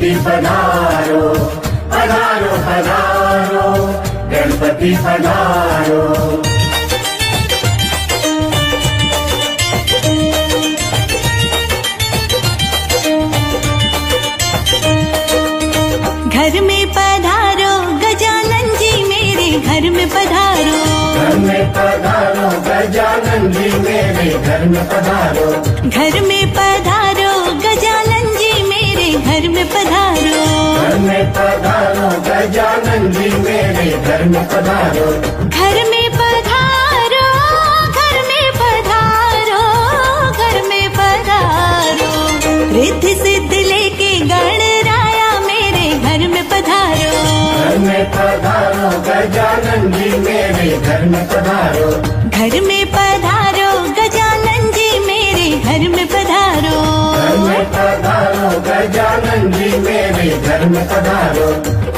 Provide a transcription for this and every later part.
गणपति पधारो पधारो पधारो, गणपति पधारो। घर में पधारो गजानन जी मेरे घर में पधारो, घर में पधारो गजानन जी मेरे घर में पधारो, घर में पधारो गजानन जी मेरे घर में पधारो, घर में पधारो गजानन जी मेरे घर में पधारो, घर में पधारो, घर में पधारो, घर में पधारो, रिद्धि सिद्धि लेके गणराया मेरे घर में पधारो, घर में पधारो गजानन जी मेरे घर में पधारो, घर में पधारो गजानन जी मेरे घर में पधारो, घर में पधारो गजानन जी मेरे घर में पधारो।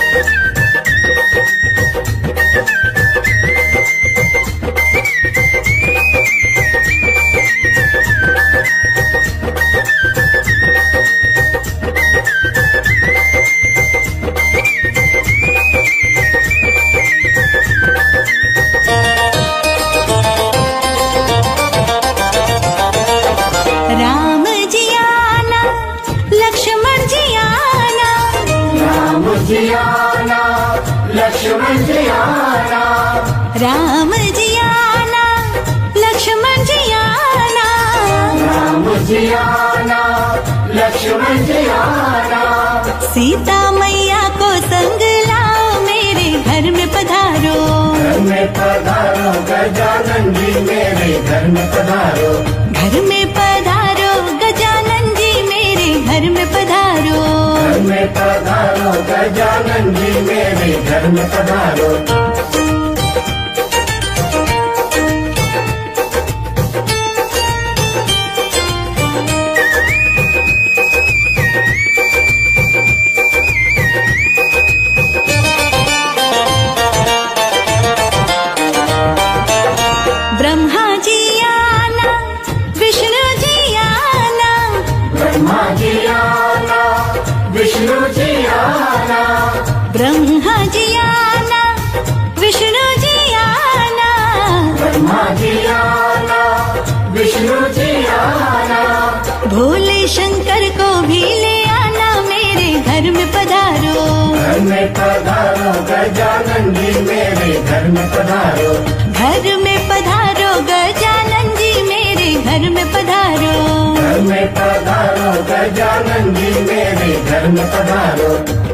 राम जी आना लक्ष्मण जी आना, राम जी आना लक्ष्मण जी आना, राम जी आना लक्ष्मण जी आना, राम जी आना लक्ष्मण जी आना, सीता मैया को संग लाओ मेरे घर में पधारो, घर में पधारो गजानन जी मेरे घर में पधारो, घर में पधारो गजानन जी मेरे घर में पधारो, घर में पधारो गजानन जी मेरे घर में पधारो। ब्रह्मा जी आना विष्णु जी आना, ब्रह्मा जी आना विष्णु जी आना, ब्रह्मा जी आना विष्णु जी आना, ब्रह्मा जी आना विष्णु जी आना, भोले शंकर को भी ले आना मेरे घर में पधारो, घर में पधारो गजानन जी मेरे घर में पधारो, घर में पधारो गजानन जी मेरे घर में पधारो, घर में पधारो गजानन जी मेरे घर में पधारो।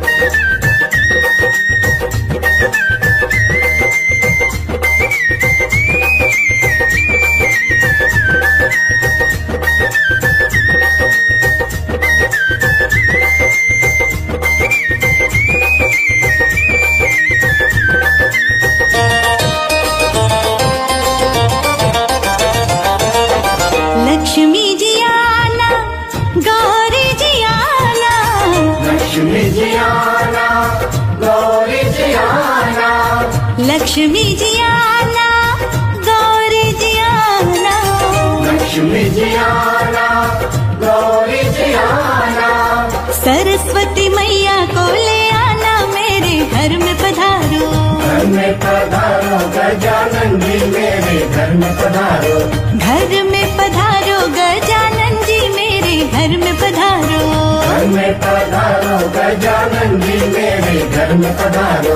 लक्ष्मी जी आना गौरी जी आना, लक्ष्मी जी आना गौरी जी आना, लक्ष्मी जी आना गौरी जी आना, लक्ष्मी जी आना गौरी जी आना, सरस्वती मैया को ले आना मेरे घर में पधारो, घर में पधारो गजानन जी मेरे घर में पधारो, घर में पधारो गजानन जी मेरे घर में पधारो, घर में पधारो गजानन जी मेरे घर में पधारो।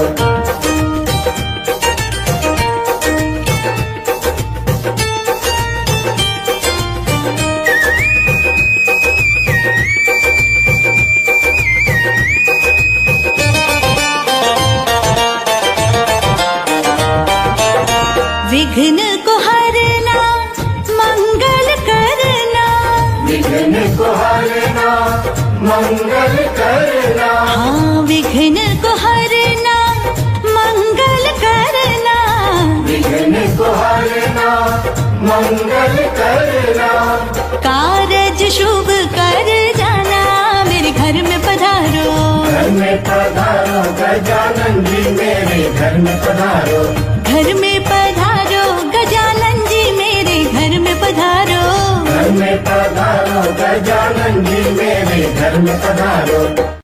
विघ्न को हरना मंगल करना, विघ्न को हरना मंगल करना, हाँ विघ्न को हरना मंगल करना, विघ्न को हरना मंगल करना, कारज शुभ कर जाना मेरे घर में पधारो, घर में पधारो गजानन जी मेरे घर में पधारो, घर में पधारो गजानन जी मेरे घर में पधारो, घर में पधारो गजानन जी मेरे घर में पधारो।